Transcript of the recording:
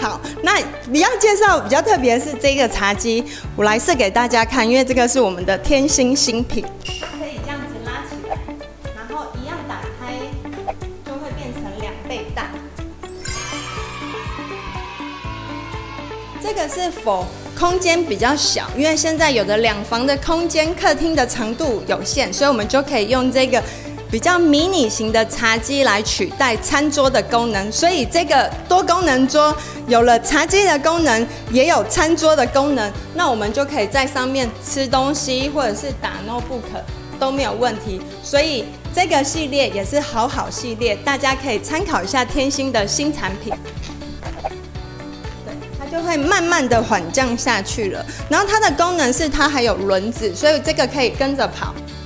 好，那你要介绍比较特别的是这个茶几，我来试给大家看，因为这个是我们的天心新品，它可以这样子拉起来，然后一样打开，就会变成2倍大。这个是否空间比较小，因为现在有的2房的空间，客厅的长度有限，所以我们就可以用这个比较迷你型的茶几来取代餐桌的功能。所以这个多功能桌有了茶几的功能，也有餐桌的功能，那我们就可以在上面吃东西或者是打 notebook 都没有问题。所以这个系列也是好系列，大家可以参考一下天心的新产品。就会慢慢的缓降下去了，然后它的功能是它还有轮子，所以这个可以跟着跑。